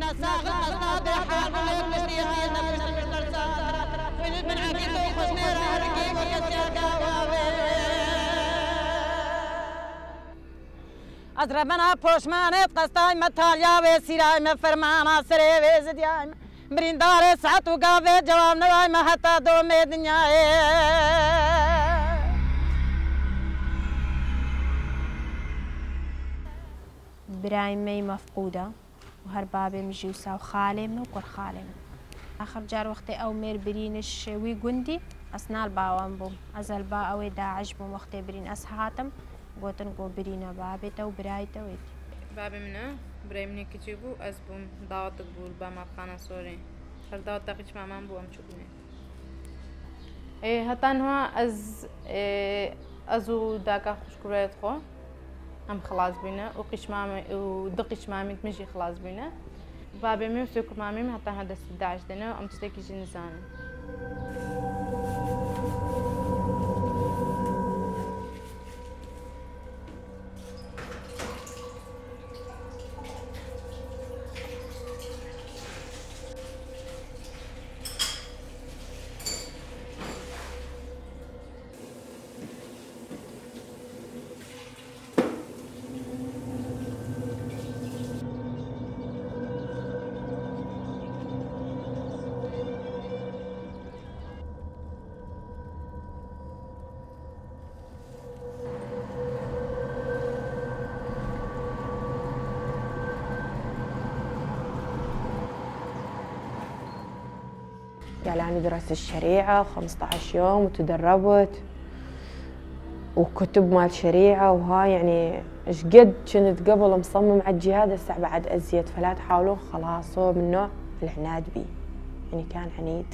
أضربنا بوشمانة قصاي متاليا وسيراي مفرمانا سري وزدياي بريندار ساعت وقافي جواب نواي ما حتى دومي دنياي برايمي مفقودة وهربابي مجيوسا وخالم وقر خالم آخر جار وقتي أومر برينش وي قندي أسنال باوان بوم أزل با أوي داعش بوم وقتي برين أسحاتم قوتن قو برينا بابي تو برايتا ويت بابي منا براي مني كتيبو أزبوم دعوتك بول باما بقانا سوري هر دعوتك إيش مامان بو أمشوبني هتان هو أزو داكا خوش كبريت خو أم خلاص بينا وقيش مامي ودقيش مامي تمشي خلاص بينا بابي مي وسوق مامي حتى هذا 11 دنا وأم تستكي جنسان قال أنا درست الشريعة 15 يوم وتدربت وكتب مال شريعة وهاي يعني إيش قد كنت قبل مصمم على الجهاد هسه بعد أزيد فلا تحاولون خلاص هو من نوع العناد بي يعني كان عنيد.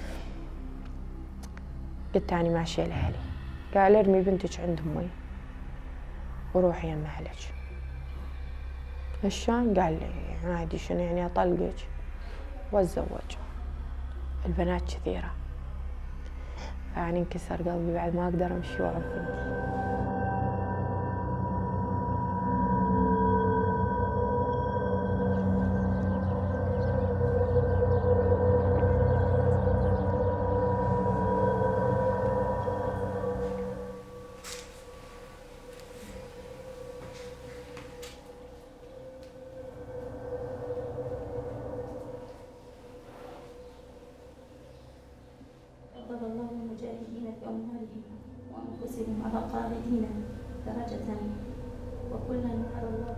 قلت أنا ماشية لأهلي قال ارمي بنتك عند أمي وروحي يم أهلك. شلون؟ قال لي عادي شنو يعني أطلقك وأتزوج. البنات كثيرة يعني انكسر قلبي بعد ما أقدر أمشي ورا بنتي. فضل الله المجاهدين بأموالهم وأنفسهم على القاعدين درجة وكلا وعد الله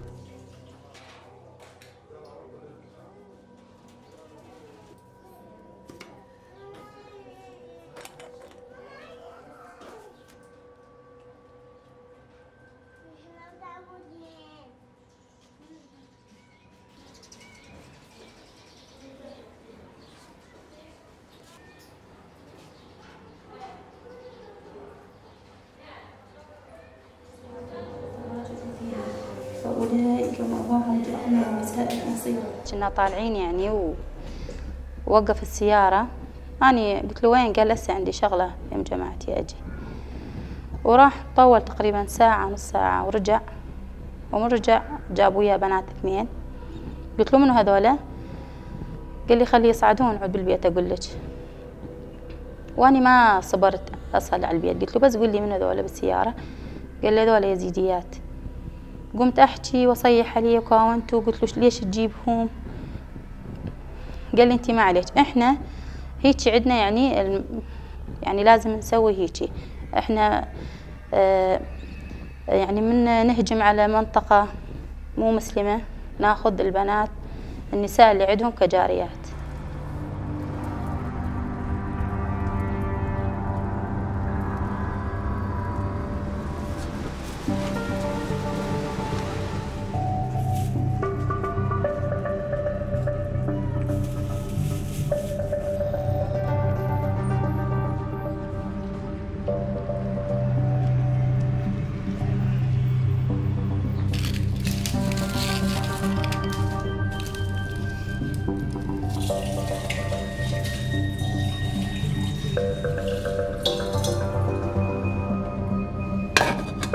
فأولئك مأواهم جهنم وساءت مصيرا. كنا طالعين يعني ووقف السيارة أنا قلت له وين؟ قال لسه عندي شغلة يوم جماعتي أجي. وراح طول تقريبا ساعة نص ساعة ورجع ومن رجع جاب وياه بنات 2. قلت له منو هذولا؟ قال لي خليه يصعدون نقعد بالبيت أقول لك. وأنا ما صبرت أصل على البيت قلت له بس قول لي من هذولا بالسيارة. قال لي هذولا يزيديات. قمت أحكي وأصيح عليه وكاونت وقلت له ليش تجيبهم؟ قال لي أنت ما عليك إحنا هيك عندنا يعني لازم نسوي هيك إحنا يعني من نهجم على منطقة مو مسلمة ناخذ البنات النساء اللي عندهم كجاريات.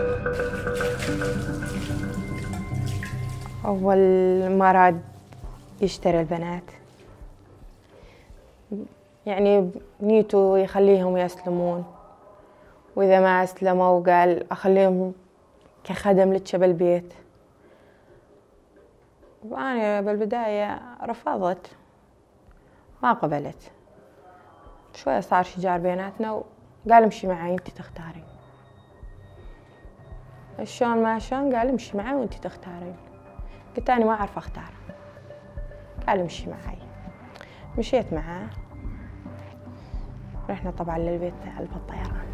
أول ما راد يشتري البنات، يعني نيته يخليهم يسلمون، وإذا ما أسلموا قال أخليهم كخدم لك بالبيت. وأنا بالبداية رفضت، ما قبلت. شوية صار شجار بيناتنا وقال امشي معي انتي تختارين. شلون ما شلون قال امشي معي وانتي تختارين. قلت أنا ما أعرف أختار. قال امشي معي. مشيت معاه، رحنا طبعا للبيت على الطيران.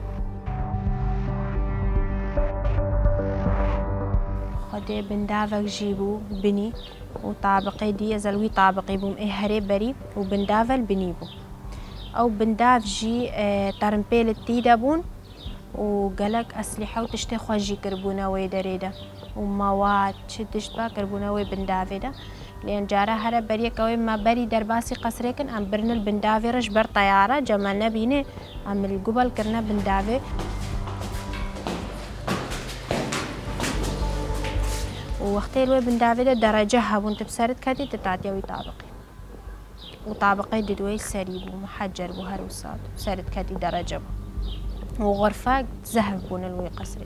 خدي بندافك جيبو بني وطابقي دي زلوي طابقي بوم هري بري وبندافل بنيبو او بنداف جي ترمبيل التيدا بون وقالك أسلحة وتشتي خوجي كربونا ويدريدا ومواد شدشت با كربونا وبندافيدا لأن جارا هرا بري كوي ما بري درباسي قصريكن أم برن البندافي رش بر طيارة جمالنا بيني أم القبل كرنا بندافي ووقتي الوي بندافي درجة هابون تبسرت كاتي تتعطيوي طابقي وطابقي ددوي سريب ومحجر بوهر وصاد سرت كاتي درجة وغرفة ذهب بون الوي قصري.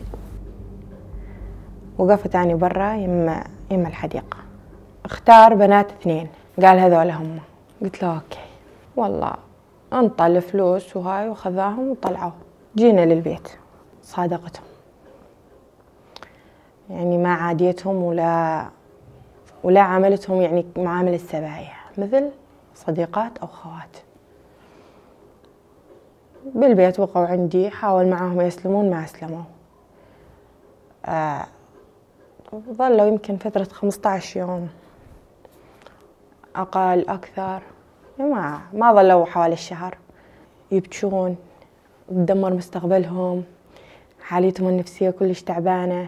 وقفت أنا برا يما الحديقة، اختار بنات 2 قال هذول هم. قلت له اوكي. والله انطى الفلوس وهاي وخذاهم وطلعوا. جينا للبيت صادقتهم، يعني ما عاديتهم ولا عاملتهم يعني معاملة السبايا، مثل صديقات أو خوات. بالبيت وقعوا عندي، حاول معاهم يسلمون ما أسلموا. ظلوا يمكن فترة 15 يوم أقل أكثر، ما ظلوا حوالي الشهر يبكون، تدمر مستقبلهم، حالتهم النفسية كلش تعبانة.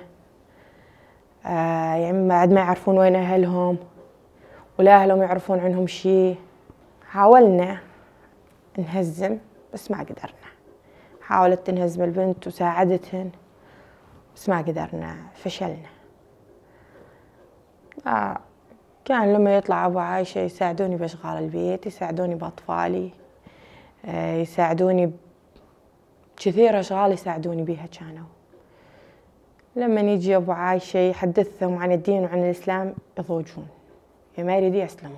يعني بعد ما يعرفون وين أهلهم ولا أهلهم يعرفون عنهم شي. حاولنا نهزم بس ما قدرنا. حاولت تنهزم البنت وساعدتهن بس ما قدرنا، فشلنا. كان لما يطلع أبو عايشة يساعدوني بأشغال البيت، يساعدوني بأطفالي، يساعدوني بكثير أشغال يساعدوني بيها. كانوا لما يجي أبو عايشة يحدثهم عن الدين وعن الإسلام يضوجون، ما يريد يسلمون.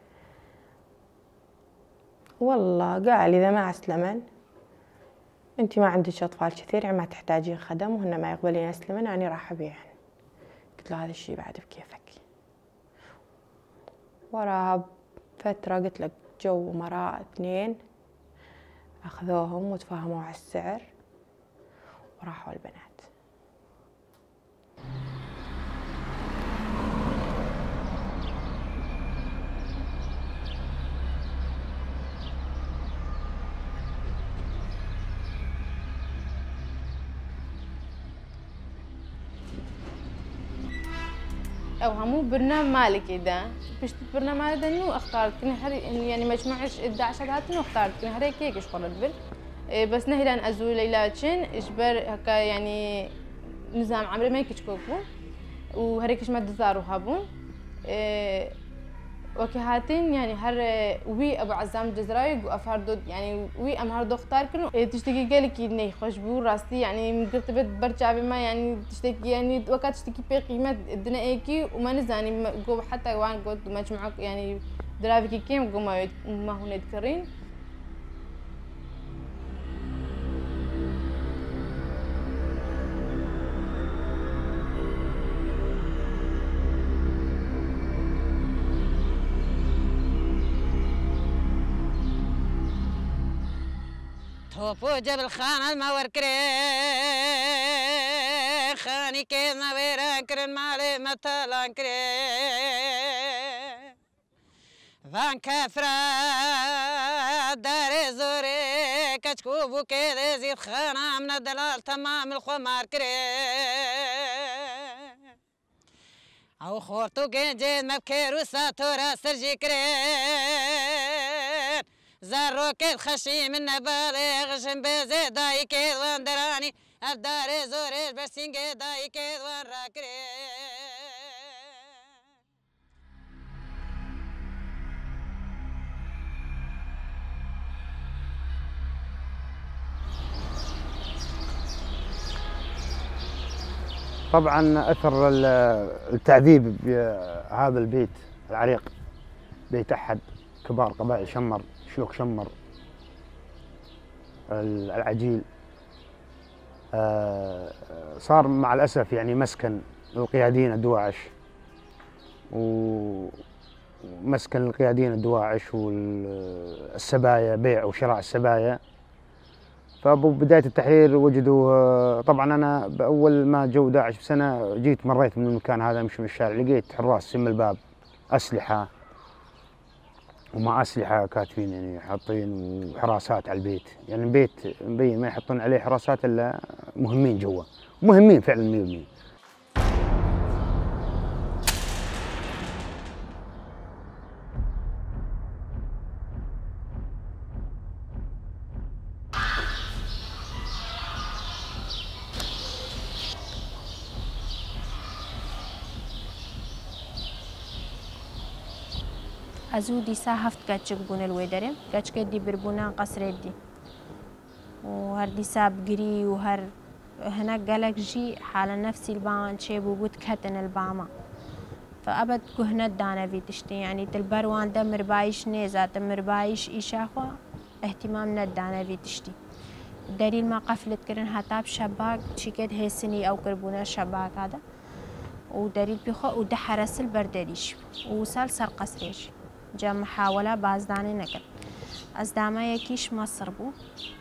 والله قال إذا ما أسلمن أنت ما عندك أطفال كثير، يعني ما تحتاجين خدم، وهن ما يقبلين يسلمن، أنا راح أبيعهن. قلت له هذا الشيء بعد بكيفك. وراها فترة قلت لك جو أمراء 2 أخذوهم وتفاهموا على السعر وراحوا البنات. او همو برنامج مالك اذا بشت برنامج هذا انه اختارت كني يعني مجموعش 11 هاتنو اختارت كني هريك هيك شغل بل بس نهلان ازول ليلاتشن اجبر هكا يعني نظام عمري ما يكشكوكو وهريكش ما تزارو هابون وكهاتين يعني هر وي ابو عزام جزرايق وافاردو يعني وي ام هردو اختار كنو تشتكي قالك اني خوش بو راستي يعني قلت بد برجع بما يعني تشتكي يعني وقت تشتكي بقيمه الدنا ايكي وما نزاني جو حتى وان قلت مجموعه يعني درافيكي كيم قوم ما هو نذكرين توفو جبل خان المور كري خاني كيف ما ويران كرن مالي متلان كري فان كفرا داري زوري كشكوبو كذا زيد خانا من الدلال تمام الخمار كري او خورتو جنجين مبكير وساتورا سرجي كرين زاروك الخشي من بالغ جنبي دايك وان دراني الدار زوري برسينج دايك وان راكري طبعا أثر التعذيب بهذا البيت العريق، بيت أحد كبار قبائل شمر، شيوخ شمر العجيل، صار مع الأسف يعني مسكن للقياديين الدواعش، ومسكن للقياديين الدواعش والسبايا، بيع وشراء السبايا. فبداية التحرير وجدوا، طبعا أنا بأول ما جو داعش بسنة جيت مريت من المكان هذا، أمشي من الشارع لقيت حراس سم الباب أسلحة، ومع أسلحة كاتفين يعني حاطين حراسات على البيت، يعني البيت مبين ما يحطون عليه حراسات إلا مهمين جوا، مهمين فعلا 100%. أزودي ساهفت كاتشك بون الويدرم كاتشك دي بربونا قصر دي وهر دي ساب قري وهر هناك قالك جي حال نفسي البان شيب وبوت كهتن الباما فأبد كهنة دانا في تشتي يعني تلبروان دا مربايش نيزا تمربايش إيشاخوا اهتمام ندانا في تشتي دليل ما قفلت كرن هتاب شباك شكد هيسني أو كربونا شباك هذا ودليل بيخو وده حرس البردليش ووصل سر قصريش جا محاولة بازداني نكر از داما يكيش مصر بو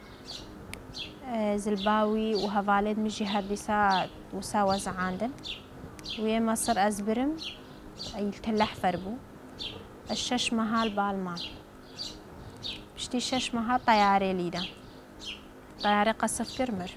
زلباوي وهفالد مجي هردسا وسا وزعاندن ويا مصر أزبرم يلتلح فربو الشش مهال بالمال بشتي شش مهال طياري ليدا طياري قصف كرمر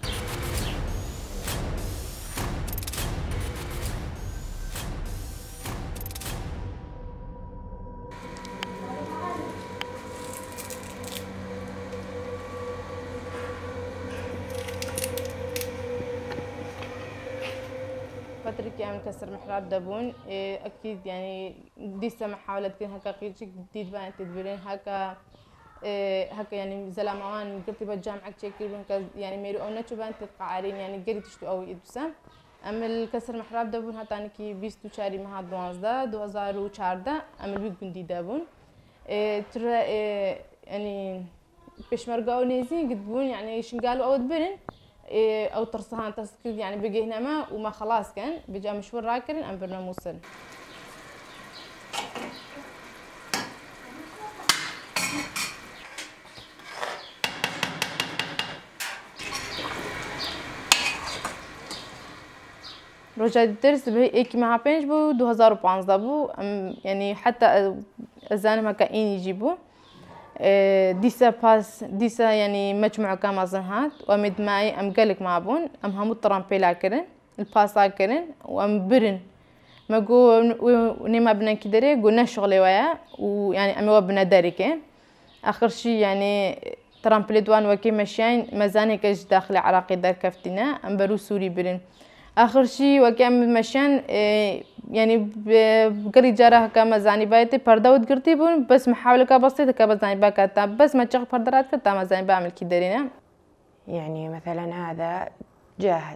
فترة كامل كسر محراب دابون أكيد يعني ديسة محاولة كن هكا قيرشك جديد بان تدبرين هكا هكا يعني زلموان قلت بالجامعة تشكل يعني ميرو أو نتشو بان تتقعرين يعني قري تشتو أو إدوسام أما الكسر محراب دابون هتاني كي بيستو شاري مها 2014 أما البيت جندي دابون ترى يعني بشمرقة ونيزين قد بون يعني شنقال أو دبرن أو ترصهان تسكيل يعني بقي هنا ما وما خلاص كان بجا مشوار راكرين أم برنا موصل رجعت درس بهيك مع بينج بو 2015 بو يعني حتى أزانم هكا إين يجيبو ديسا باس ديسا يعني مجموعة كام زنهات وأمد معي أم قالك معبون أم همو ترامبيلا كرن الباسا كرن وأم برن ما جو ونما بنا كدري قلنا شغلي ويا ويعني أمي وبنا داركين آخر شي يعني ترامبيل دوان وكي مشين مزاني كج داخل عراقي دار كفتنا أم برو سوري برن آخر شي وكي أم مشين يعني بقري جارها كمزاني بايتي پرداود قرتي بون بس محاولة كبسيطة كمزاني باكتا بس ما تشغل پردرات كتا مزاني بعمل كدرينا يعني مثلا هذا جاهد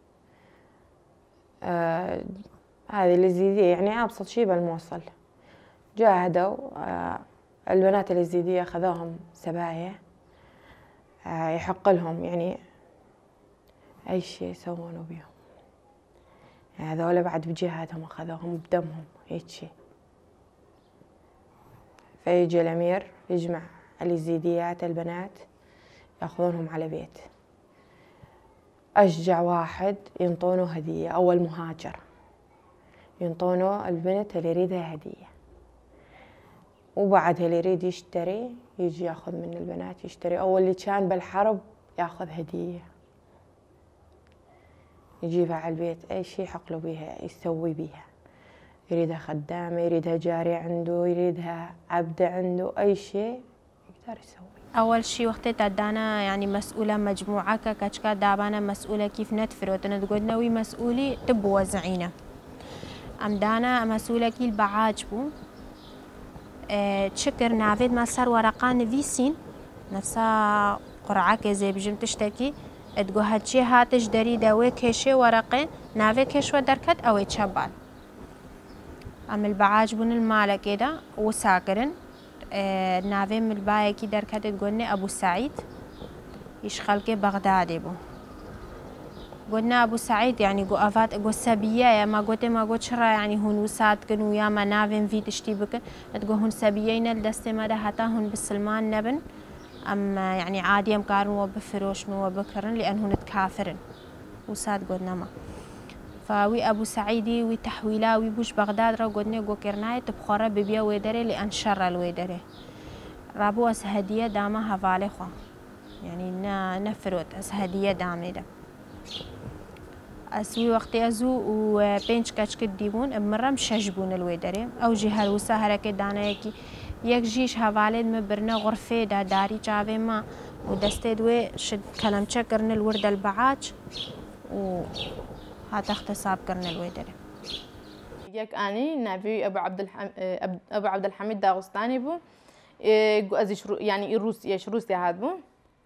هذه اليزيدية يعني أبسط شيء بالموصل جاهدوا البنات اليزيدية أخذوهم سبايا يحق لهم يعني أي شيء يسوونه بيهم هذولا بعد بجهادهم أخذوهم بدمهم هيك شيء فيجي الأمير يجمع اليزيديات البنات يأخذونهم على بيت أشجع واحد ينطونه هدية أول مهاجر ينطونه البنت اللي يريدها هدية وبعدها اللي يريد يشتري يجي ياخذ من البنات يشتري أول اللي كان بالحرب ياخذ هدية يجيبها على البيت أي شيء يحقله بيها يسوي بيها يريدها خدامة يريدها جارية عنده يريدها عبدة عنده أي شيء يقدر يسوي أول شيء وقت تدانا يعني مسؤولة مجموعة كاتشكا دابانا مسؤولة كيف نتفرد تقول نوي مسؤولي تبو وزعينا أم دانا مسؤولة كي البعاج بو تشكر نافذ ما صار ورقان فيسين نفسها قرعة كزي بجم تشتكي تقو هاتشي هاتش دريدة وكيشي ورقي نافي كيش ودركت أو يتشبال أم البعاج بون المالة كده وساكرن نافي من البايكي دركت تقولني أبو سعيد يشخلكي بغدادي بو قلنا أبو سعيد يعني قو أفات قو سبية يا ما قلت ما قلت شرا يعني هون وسات كنو يا ما نافين في تشتي بكن تقول هون سبيين الدست ما ده حتى هون بالسلمان نبن أم يعني عادي مقارن وبفروش وبكرن لأن هون تكافرن وسات قلنا ما فوي أبو سعيدي وي تحويلا وي بوش بغداد را قلنا قو كرناي تبخورة ببيا ويدري لأن شر الويدري رابو أس هدية داما هفالي خوا يعني نفروت أس هدية دامي ده أسوي وقتي أزو وبينش كاتش كديبون مرة مشجبون الويدري أو جهة الوسا هركة دانايكي يك جيش هفالد مبرنا غرفة دا داري جاوي ما ودستي دوي شد كلام شكرن الورد البعاج وهات اختصاب كرن الويدري يك أني نبي أبو عبد الحميد داغستاني بو أزي يعني روسيا هاد بو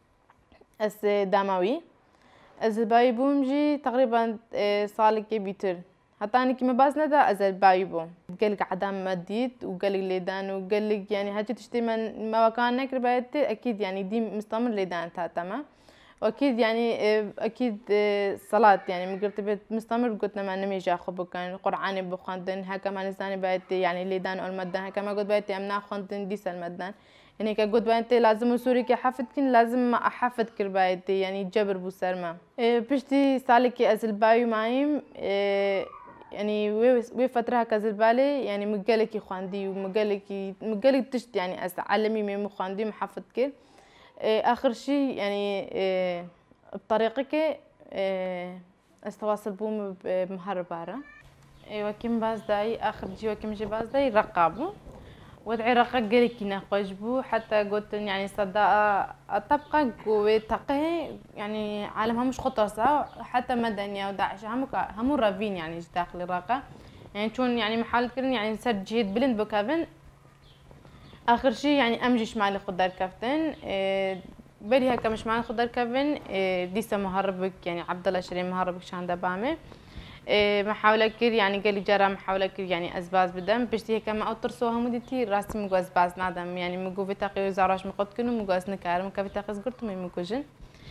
أس داموي أزلباي بومجي تقريبا صالك بيتر حتى أنا كي باز ندا أزلباي بوم قالك عدم مديد وقالك ليدان وقالك يعني هاتي تشتي من ما كان نكر بايتي أكيد يعني دي مستمر ليدان تمام وأكيد يعني أكيد صلاة يعني مقرت بيت مستمر قلت ما نميجي أخو بكان القرآن بخندن هكا ما نزاني بايتي يعني ليدان أو المدان هكا ما قلت بايتي أمنا خندن ديس المدان يعني كقول بايتي لازم سوري كحفتكن لازم ما أحفظ كربايتي يعني جبر بوسرما بشتي سالكي أزلبايو مايم يعني وي فترة كزلبالي يعني مقالكي خواندي ومقالك تشت يعني أعلمي من خواندي محفظ كر آخر شيء يعني بطريقك استواصل بوم بمهربارة وكيم باز داي آخر جي وكيم جي باز داي رقابو ودعي رقق قالك ناقشبو حتى قلت يعني صدقة طبقة قوي تقي يعني عالمها مش خطرسة حتى مدنية وداعش همو رافين يعني داخل الرقة يعني تكون يعني محل كرن يعني نسر جهد بلند بكافن آخر شي يعني أمجيش معلي خدار كافتن بري هكا مش معلي خدار كافن ديسا مهربك يعني عبد الله شريم مهربك شان دبامه محاولة كير يعني قالي جرى محاولة كير يعني أزباز بدم بشتي هيك ما أوترسوها مدتي راسي مجو أزباز نادم يعني مجو في تقي وزاراش مقد كنو مجو أزنكار مكا في تقي زقرت ما يمكوجن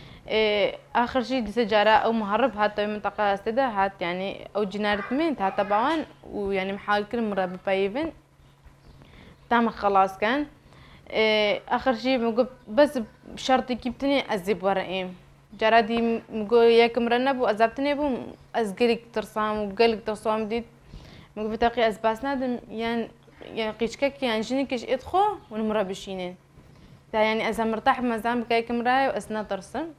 آخر شيء دي سجارة أو مهرب هات منطقة استدا هات يعني أو جنارة مين هات طبعا ويعني محاولة كير مرة ببايفن تام خلاص كان آخر شيء مجو بس بشرط كيبتني أزيب ورقيم جرادي مقول ياك مرنب وأزبتني بو أزقلك ترسام وقلك ترسام ديت مقول بتاقي أزباس نادم يعني قيشكك يعني جنكش إدخو ونمر بشينين يعني إذا مرتاح مزام بكايك مراي وأسنا ترسم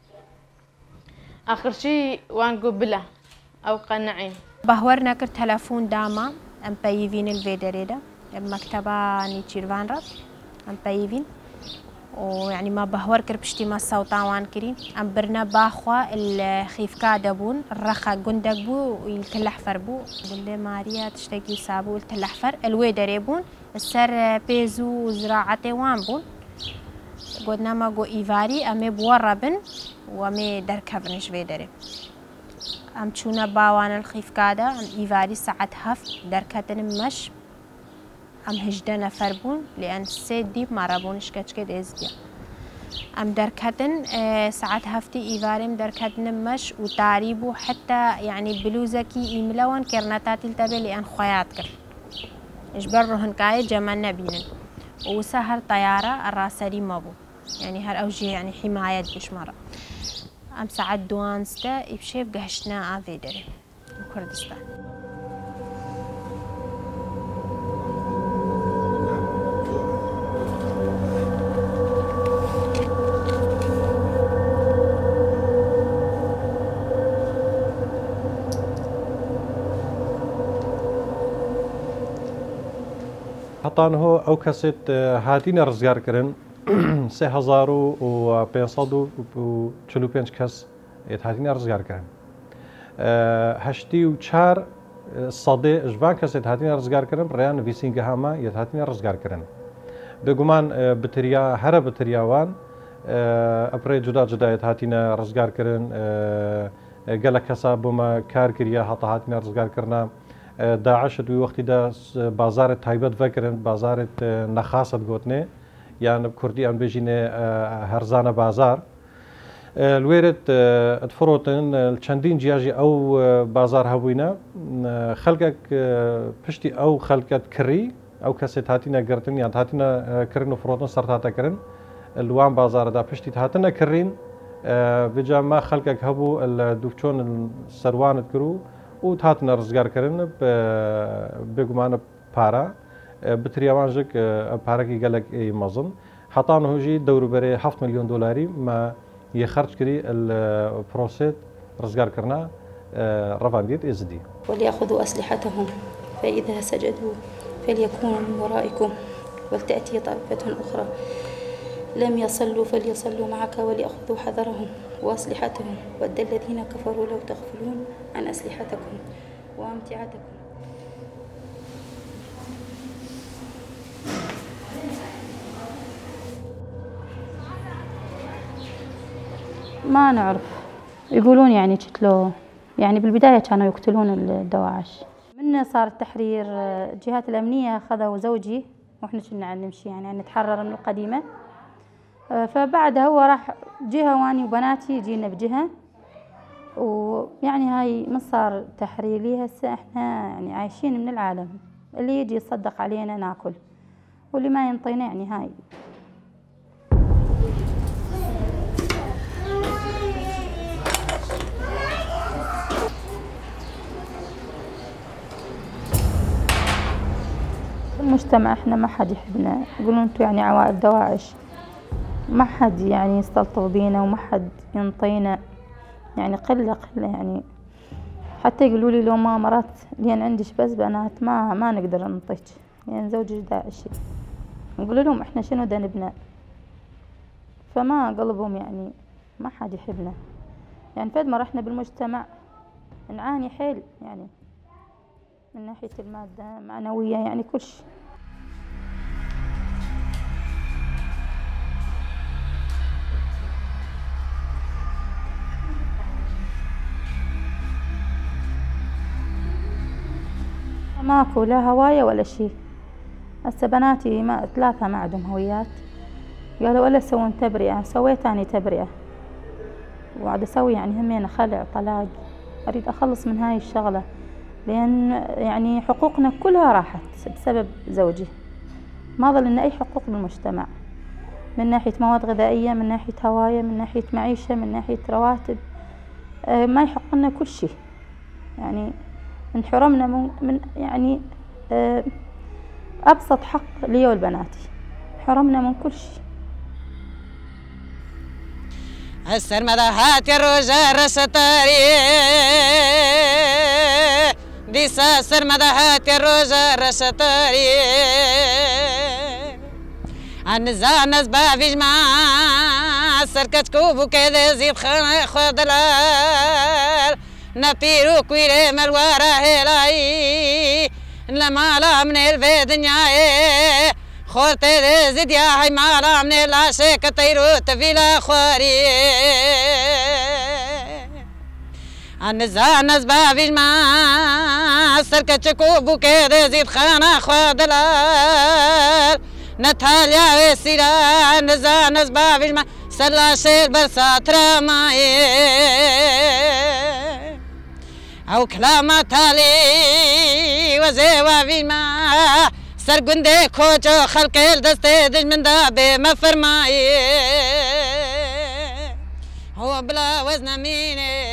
آخر شي وانقو بلا أو قنعين بهورنا كر تلفون داما أم بايفين الفيدريدا مكتبة نيتشيرفان راب أم بايفين ويعني ما بهور كربشتي ما الصوتاوان كريم أم برنا باخوا الخيف كادبون الرخا قندق بو والتلحفر بو قلي ماريا تشتكي سابو التلحفر الويدري بون السر بيزو وزراعتي وان بون قلنا ما قو إيفاري أمي بوربن ومي دركبنش ويدري أم تشونا باوان الخيف كادا أم إيفاري ساعت هف دركتن مش أم هجدة نفر بون لأن سيد ديب مرابونش كد إزديا أم دركتن ساعات هفتي إيفارم دركتن مش وتعريبو حتى يعني بلوزكي إيملوان كرناتات التبه لأن خيات كر إجبرهن كاي جمالنا بينن وسهر طيارة الراسري مابو يعني هر أوجي يعني حماية بشمرة أم ساعات دوانستا إبشيف قهشنا آفيدري كردستان حتان هو أو كسيت هاتين رزقار كرن 3545 كس هاتين رزقار كرن هشتي وشار صدي جبان كسيت هاتين رزقار كرن ريان فيسين جهاما يتهاتين رزقار كرن بجمان بتريا هرب بترياوان ئەپڕێ جودا جدایەت هاتیینە ڕزگارکردن گەلە کەسا بۆمە کارکردە هەتا هاتیینە ڕزگارکردنا داعشت دوی وەختیدا بازارت تایبەت vekردن بازارت نەخاست گوتنێ یان کوردی ئەم بێژینێ هەرزانە بازار لێرت ئەتفرۆتن چەندین جیاژی ئەو بازار هەبووینە خەڵکێک پشتی ئەو خەڵکەت کڕی ئەو کەسێت هاتیینە گرتن یان هاتیینە کردن و فرۆتن سەرتاتەکردن لوان بازاردا پشتی هاتنە کڕین بجا ما خەڵکێک هەبوو دوو چۆن سەروانت کرد و هاتنە ڕزگارکردن بێگومانە پارە بتریاوانژک پارەکی گەلک مەزن حتان هۆژی دەوروبەرێ 7 ملیۆن دلاری ما يخرج كري البروسيت رزقار كرنا رفانديت إزدي وليأخذوا أسلحتهم فإذا سجدوا فليكونوا من ورائكم ولتأتي طائفة أخرى لم يصلوا فليصلوا معك وليأخذوا حذرهم وأسلحتهم ود الذين كفروا لو تغفلون عن أسلحتكم وأمتعتكم. ما نعرف يقولون يعني قتلوه يعني بالبداية كانوا يقتلون الدواعش من صار التحرير الجهات الأمنية خذوا زوجي وإحنا كنا نمشي يعني نتحرر من القديمة فبعدها هو راح جهة واني وبناتي جينا بجهة ويعني هاي من صار تحرير لي هسه إحنا يعني عايشين من العالم اللي يجي يصدق علينا ناكل واللي ما ينطينا يعني هاي المجتمع احنا ما حد يحبنا يقولون انتم يعني عوائل دواعش ما حد يعني يستلطف بينا وما حد ينطينا يعني قلة يعني حتى يقولوا لي لو ما مرات لين عندش بس بنات ما نقدر ننطيك يعني زوجي داعشي نقول لهم احنا شنو ذنبنا فما قلبهم يعني ما حد يحبنا يعني فد ما رحنا بالمجتمع نعاني حيل يعني من ناحية المادة معنوية يعني كل شيء. ماكو لا هواية ولا شيء. هسه بناتي ثلاثة ما عندهم هويات قالوا ولا سوون تبرئة سويت أنا تبرئة وقاعد أسوي يعني همين خلع طلاق أريد أخلص من هاي الشغلة لأن يعني حقوقنا كلها راحت بسبب زوجي ما ظل لنا أي حقوق بالمجتمع من ناحية مواد غذائية من ناحية هواية من ناحية معيشة من ناحية رواتب ما يحق لنا كل شيء يعني انحرمنا من يعني أبسط حق لي والبناتي حرمنا من كل شيء. السرمدة هاتي الرجاء رشتاري ديسا السرمدة هاتي الرجاء رشتاري النزانز بافيج ما سركت كوبو كذا زيب خانة خدلال نبيرو كويري ملوارا هلاي لما لا من الفيدنيا خورتي زيد يا حي مالا من العشاق طيرو تفيلا خواري النزانز بافيج ما سركت كوبو كذا زيب خانة خدلال نتاليا وسيرا نزانز بافيج ما سلا شيل برسات رماي او كلامة تالي وزيوا في ما سرقندي كوچو خلق الدستي دج من دابي ما فرماي هو بلا وزن ميني